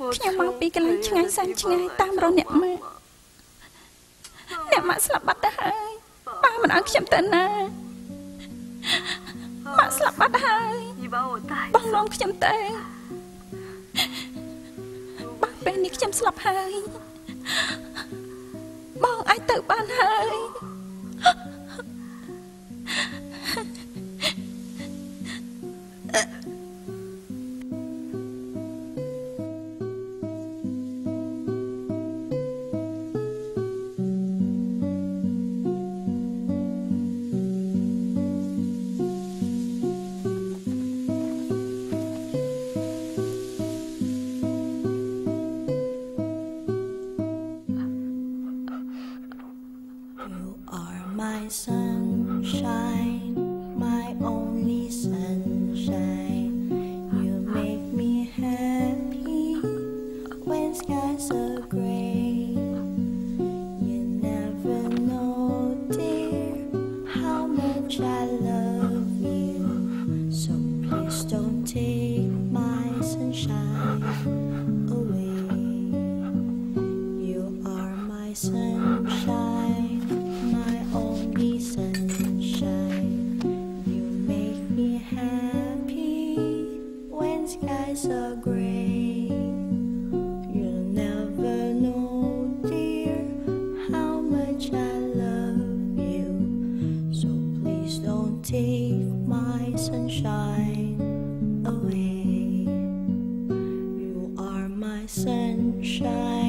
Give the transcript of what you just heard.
ខ្ញុំមកពីកន្លែងឆ្ងាយសានឆ្ងាយតាមរកអ្នកម៉ាក់ស្លាប់បាត់ទៅហើយប៉ាមិនឲ្យខ្ញុំទៅណាម៉ាក់ស្លាប់បាត់ហើយបងនាំខ្ញុំទៅបាក់ពេលនេះខ្ញុំស្លាប់ហើយបងអាចទៅបានហើយ Sunshine, my only sunshine. You make me happy when skies are gray. You never know, dear, how much I love you. So please don't take my sunshine away. You are my sunshine, my only sunshine. You make me happy when skies are gray. You'll never know, dear, how much I love you. So please don't take my sunshine away. You are my sunshine.